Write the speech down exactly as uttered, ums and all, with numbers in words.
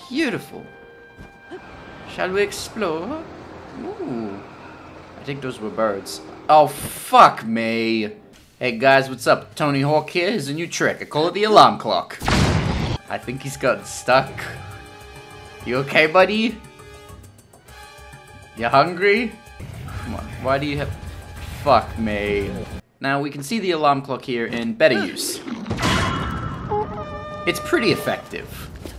Beautiful. Shall we explore? Ooh. I think those were birds. Oh, fuck me. Hey guys, what's up? Tony Hawk here. Here's a new trick. I call it the alarm clock. I think he's gotten stuck. You okay, buddy? You hungry? Come on. Why do you have... Fuck me. Now, we can see the alarm clock here in better use. It's pretty effective.